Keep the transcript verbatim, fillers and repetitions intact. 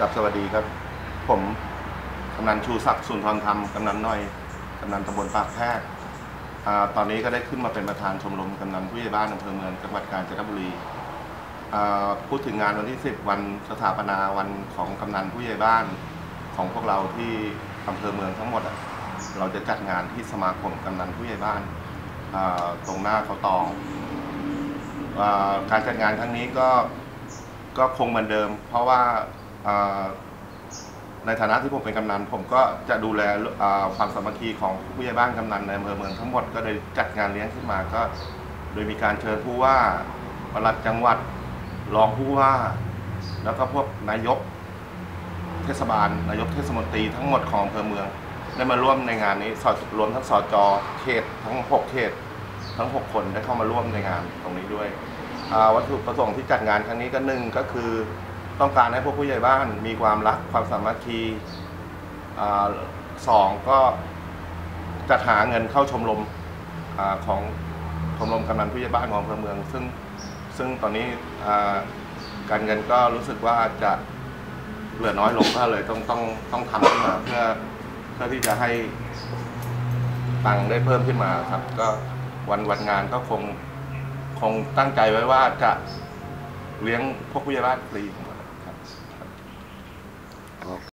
กับสวัสดีครับผมกำนันชูศักดิ์สุนทรธรรมกำนันน้อยกำนันตำบลปากแพรกตอนนี้ก็ได้ขึ้นมาเป็นประธานชมรมกำนันผู้ใหญ่บ้านอำเภอเมืองจังหวัดกาญจนบุรีพูดถึงงานวันที่สิบวันสถาปนาวันของกำนันผู้ใหญ่บ้านของพวกเราที่อำเภอเมืองทั้งหมดเราจะจัดงานที่สมาคมกำนันผู้ใหญ่บ้านตรงหน้าเขาตองการจัดงานครั้งนี้ก็ก็คงเหมือนเดิมเพราะว่าในฐานะที่ผมเป็นกำนันผมก็จะดูแลความสามัคคีของผู้ใหญ่บ้านกำนันในอำเภอเมืองทั้งหมดก็เลยจัดงานเลี้ยงขึ้นมาก็โดยมีการเชิญผู้ว่าปลัดจังหวัดรองผู้ว่าแล้วก็พวกนายกเทศบาลนายกเทศมนตรีทั้งหมดของอำเภอเมืองได้มาร่วมในงานนี้รวมทั้งสจ.เขตทั้งหกเขตทั้งหกคนได้เข้ามาร่วมในงานตรงนี้ด้วยวัตถุประสงค์ที่จัดงานครั้งนี้ก็หนึ่งก็คือต้องการให้พวกผู้ใหญ่บ้านมีความรักความสามัคคีสองก็จัดหาเงินเข้าชมรมอของชมรมกำนันผู้ใหญ่บ้านของอำเภอเมืองซึ่งซึ่งตอนนี้การเงินก็รู้สึกว่าจะเหลือน้อยลงก็เลยต้องต้องต้องทำขึ้นมาเพื่อเพื่อที่จะให้ตังค์ได้เพิ่มขึ้นมาครับก็วันวันงานก็คงคงตั้งใจไว้ว่าจะเลี้ยงพวกผู้ใหญ่บ้านฟรีครับ